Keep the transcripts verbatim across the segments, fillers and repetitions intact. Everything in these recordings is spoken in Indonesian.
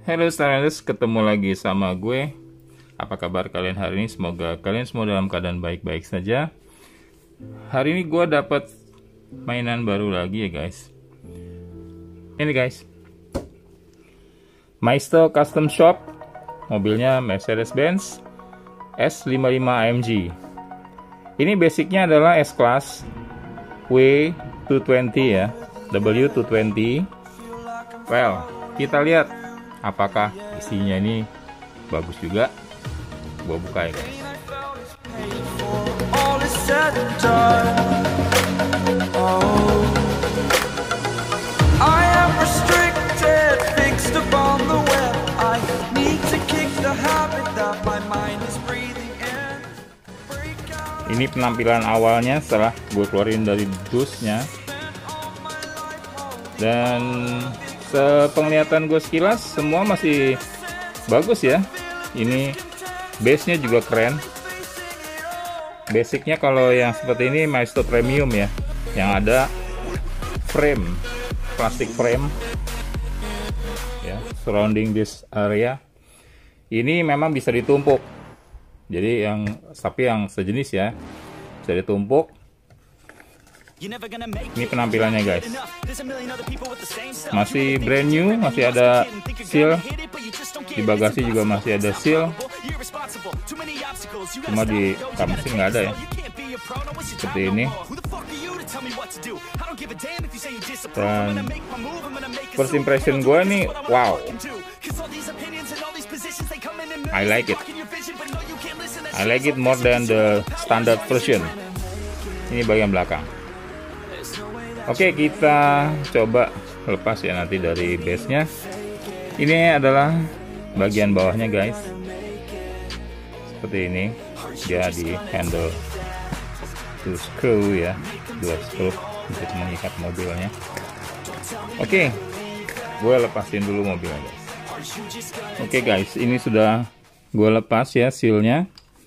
Halo Stylers, ketemu lagi sama gue. Apa kabar kalian hari ini? Semoga kalian semua dalam keadaan baik-baik saja. Hari ini gue dapat mainan baru lagi ya guys. Ini guys, Maisto Custom Shop. Mobilnya Mercedes-Benz S lima puluh lima A M G. Ini basicnya adalah S-Class W dua ratus dua puluh ya, W dua ratus dua puluh. Well, kita lihat apakah isinya ini bagus juga. Gua buka ya guys. Ini penampilan awalnya setelah gue keluarin dari dusnya. Dan sepenglihatan gue sekilas semua masih bagus ya. Ini base nya juga keren. Basicnya kalau yang seperti ini Maisto Premium ya, yang ada frame, plastik frame ya, surrounding this area. Ini memang bisa ditumpuk, jadi yang tapi yang sejenis ya bisa ditumpuk. Ini penampilannya guys, masih brand new, masih ada seal. Di bagasi juga masih ada seal, cuma di kap mesin nggak ada ya, seperti ini. Dan first impression gue nih, wow, I like it I like it more than the standard version. Ini bagian belakang. Oke, kita coba lepas ya nanti dari base nya. Ini adalah bagian bawahnya guys, seperti ini. Dia di handle to screw ya, dua screw untuk mengikat mobilnya. Oke, gue lepasin dulu mobilnya guys. Oke guys, ini sudah gue lepas ya sealnya.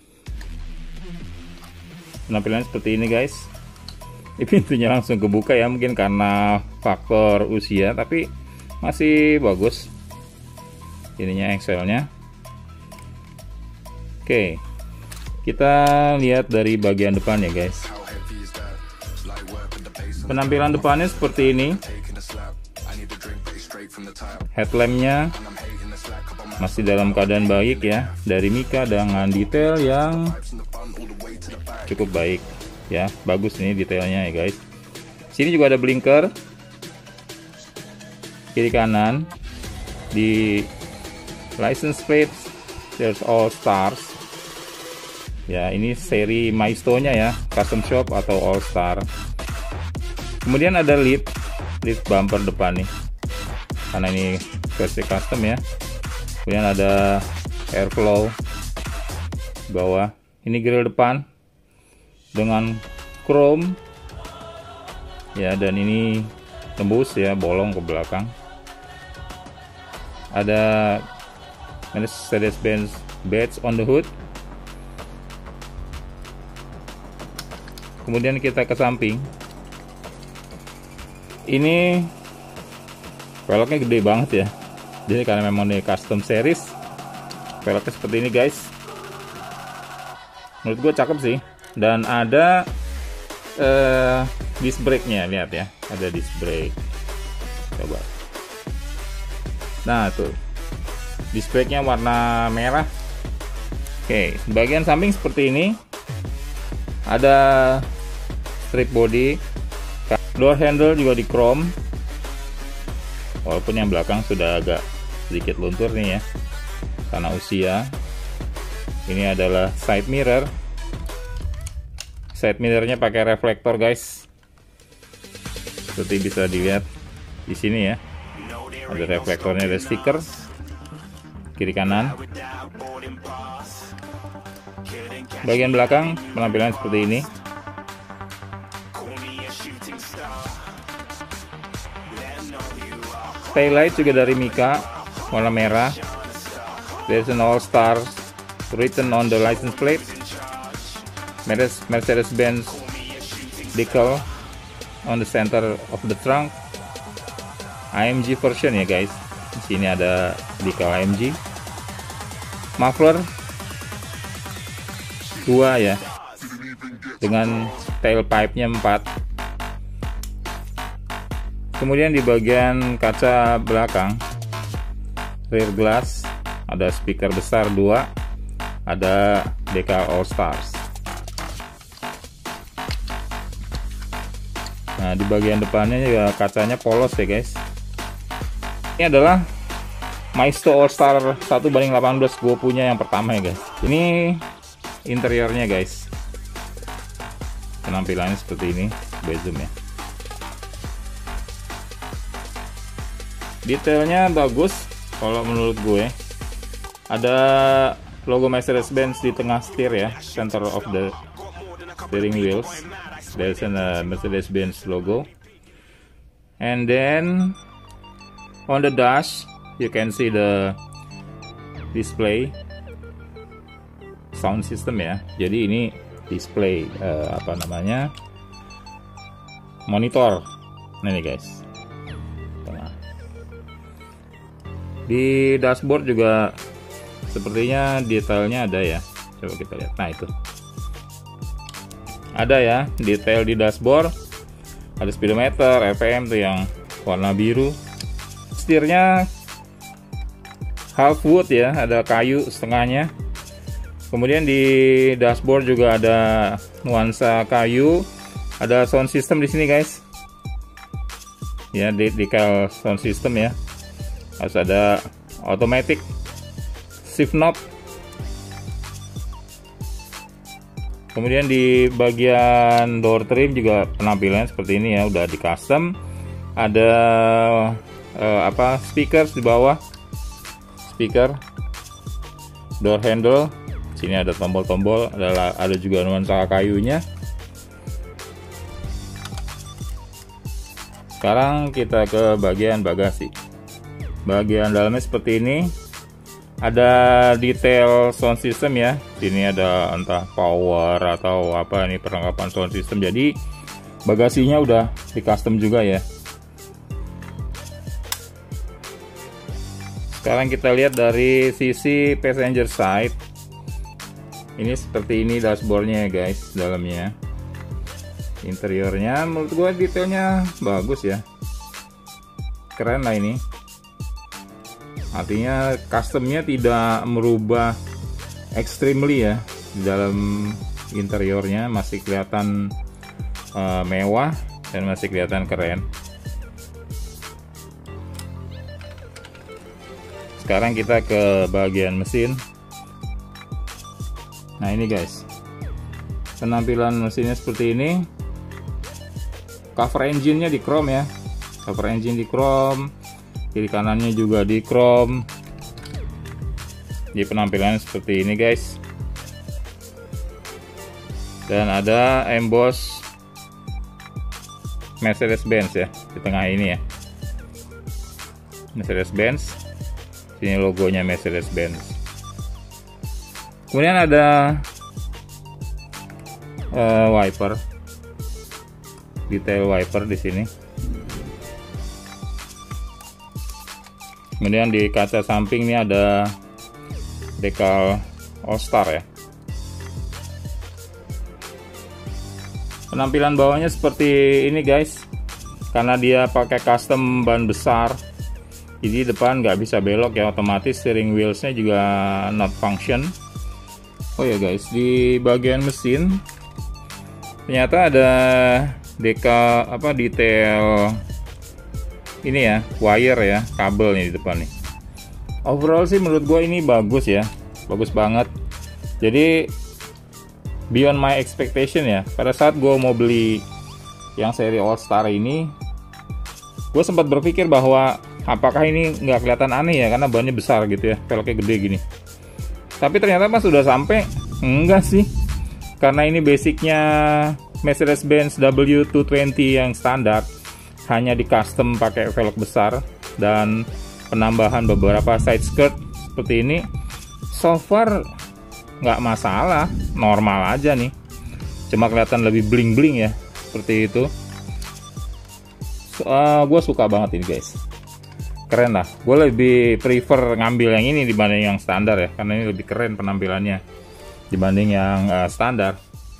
Penampilannya seperti ini guys. Ini pintunya langsung kebuka ya, mungkin karena faktor usia, tapi masih bagus ininya, Excelnya. Oke, kita lihat dari bagian depan ya guys. Penampilan depannya seperti ini. Headlampnya masih dalam keadaan baik ya, dari Mika dengan detail yang cukup baik ya, bagus ini detailnya ya guys. Sini juga ada blinker kiri kanan. Di license plate there's all stars ya, ini seri Maisto nya ya, custom shop atau all star. Kemudian ada lid lid bumper depan nih, karena ini versi custom ya. Kemudian ada airflow bawah. Ini grill depan dengan chrome ya, dan ini tembus ya, bolong ke belakang. Ada Mercedes-Benz badge on the hood. Kemudian kita ke samping. Ini velgnya gede banget ya, jadi karena memang ini custom series, velgnya seperti ini guys. Menurut gue cakep sih. Dan ada uh, disc brake nya, lihat ya, ada disc brake. Coba. Nah tuh, disc brake nya warna merah. Oke, bagian samping seperti ini. Ada strip body, door handle juga di chrome, walaupun yang belakang sudah agak sedikit luntur nih ya karena usia. Ini adalah side mirror. Side mirrornya pakai reflektor guys, seperti bisa dilihat di sini ya, ada reflektornya, ada stiker kiri kanan. Bagian belakang penampilan seperti ini. Taillight juga dari Mika, warna merah. There's an all stars written on the license plate. Mercedes-Benz decal on the center of the trunk. A M G version ya guys. Di sini ada decal A M G. Muffler dua ya, dengan tailpipe-nya empat. Kemudian di bagian kaca belakang rear glass ada speaker besar dua, ada decal All Stars. Nah, di bagian depannya juga kacanya polos ya guys. Ini adalah Maisto All Star satu banding delapan belas, gue punya yang pertama ya guys. Ini interiornya guys, penampilannya seperti ini, gue zoom ya. Detailnya bagus kalau menurut gue. Ada logo Mercedes-Benz di tengah setir ya, center of the steering wheels. There's a Mercedes-Benz logo. And then on the dash you can see the display sound system ya. Jadi ini display uh, apa namanya, monitor. Nah, ini guys. Nah. Di dashboard juga sepertinya detailnya ada ya. Coba kita lihat. Nah, itu ada ya detail di dashboard. Ada speedometer, R P M tuh yang warna biru. Setirnya half wood ya, ada kayu setengahnya. Kemudian di dashboard juga ada nuansa kayu. Ada sound system di sini guys. Ya, decal sound system ya. Harus ada automatic shift knob. Kemudian di bagian door trim juga penampilan seperti ini ya, udah di custom. Ada eh, apa speakers di bawah, speaker, door handle. Sini ada tombol-tombol, ada ada juga nuansa kayunya. Sekarang kita ke bagian bagasi. Bagian dalamnya seperti ini. Ada detail sound system ya. Sini ada entah power atau apa ini perlengkapan sound system. Jadi bagasinya udah di custom juga ya. Sekarang kita lihat dari sisi passenger side. Ini seperti ini dashboardnya ya guys, dalamnya. Interiornya menurut gue detailnya bagus ya. Keren lah ini. Artinya customnya tidak merubah extremely ya. Di dalam interiornya masih kelihatan uh, mewah dan masih kelihatan keren. Sekarang kita ke bagian mesin. Nah, ini guys, penampilan mesinnya seperti ini. Cover engine-nya di chrome ya. Cover engine di chrome. Kiri kanannya juga di chrome. Jadi penampilannya seperti ini guys. Dan ada emboss Mercedes-Benz ya di tengah ini ya. Mercedes-Benz. Sini logonya Mercedes-Benz. Kemudian ada uh, wiper, detail wiper di sini. Kemudian di kaca samping ini ada decal All Star ya. Penampilan bawahnya seperti ini guys. Karena dia pakai custom ban besar, jadi depan nggak bisa belok ya, otomatis steering wheelsnya juga not function. Oh ya guys, di bagian mesin ternyata ada decal apa detail ini ya, wire ya, kabel nih di depan nih. Overall sih menurut gue ini bagus ya, bagus banget. Jadi beyond my expectation ya. Pada saat gue mau beli yang seri All Star ini, gue sempat berpikir bahwa apakah ini nggak kelihatan aneh ya, karena bannya besar gitu ya, velgnya gede gini. Tapi ternyata pas sudah sampai, enggak sih. Karena ini basicnya Mercedes-Benz W dua ratus dua puluh yang standar, hanya di custom pakai velg besar dan penambahan beberapa side skirt seperti ini. So far nggak masalah, normal aja nih. Cuma kelihatan lebih bling-bling ya, seperti itu. So, uh, gue suka banget ini guys. keren lah. Gue lebih prefer ngambil yang ini dibanding yang standar ya, karena ini lebih keren penampilannya dibanding yang uh, standar.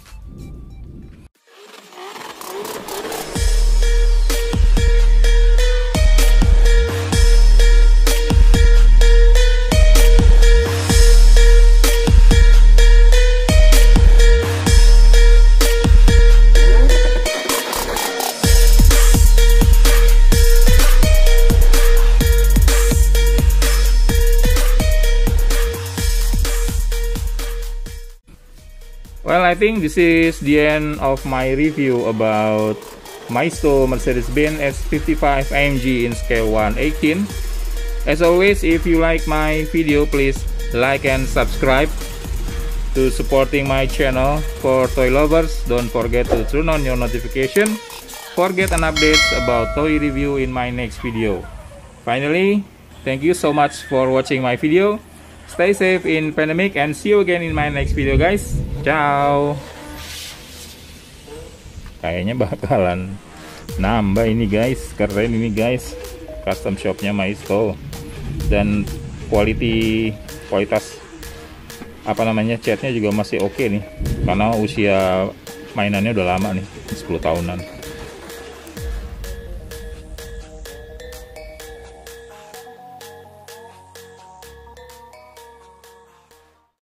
Well, I think this is the end of my review about Maisto Mercedes-Benz S fifty-five A M G in scale one eighteen. As always, if you like my video, please like and subscribe to supporting my channel. For toy lovers, don't forget to turn on your notification for get an updates about toy review in my next video. Finally, thank you so much for watching my video. Stay safe in pandemic and see you again in my next video, guys. Ciao. Kayaknya bakalan nambah ini, guys. Keren ini, guys. Custom shopnya Maisto. Dan quality kualitas apa namanya catnya juga masih oke nih. Karena usia mainannya udah lama nih, sepuluh tahunan.